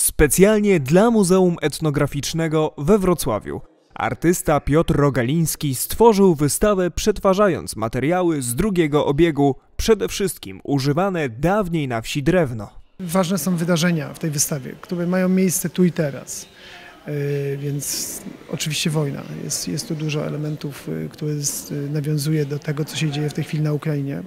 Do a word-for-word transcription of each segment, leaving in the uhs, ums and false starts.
Specjalnie dla Muzeum Etnograficznego we Wrocławiu artysta Piotr Rogaliński stworzył wystawę, przetwarzając materiały z drugiego obiegu, przede wszystkim używane dawniej na wsi drewno. Ważne są wydarzenia w tej wystawie, które mają miejsce tu i teraz, yy, więc oczywiście wojna. Jest, jest tu dużo elementów, yy, które jest, yy, nawiązuje do tego, co się dzieje w tej chwili na Ukrainie.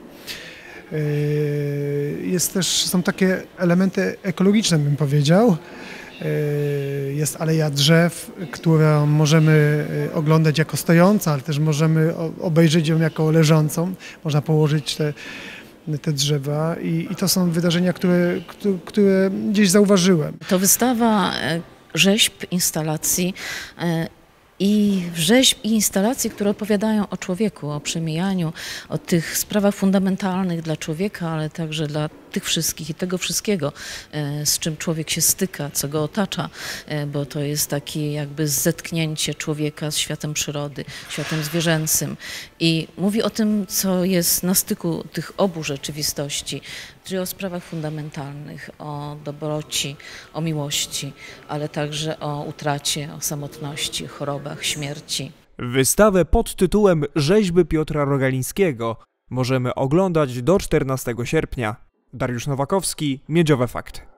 Yy, jest też, są takie elementy ekologiczne, bym powiedział. Jest aleja drzew, którą możemy oglądać jako stojąca, ale też możemy obejrzeć ją jako leżącą. Można położyć te, te drzewa i, i to są wydarzenia, które, które gdzieś zauważyłem. To wystawa rzeźb, instalacji i rzeźb i instalacji, które opowiadają o człowieku, o przemijaniu, o tych sprawach fundamentalnych dla człowieka, ale także dla tych wszystkich i tego wszystkiego, z czym człowiek się styka, co go otacza, bo to jest takie jakby zetknięcie człowieka z światem przyrody, światem zwierzęcym. I mówi o tym, co jest na styku tych obu rzeczywistości, czyli o sprawach fundamentalnych, o dobroci, o miłości, ale także o utracie, o samotności, chorobach, śmierci. Wystawę pod tytułem Rzeźby Piotra Rogalińskiego możemy oglądać do czternastego sierpnia. Dariusz Nowakowski, Miedziowe Fakty.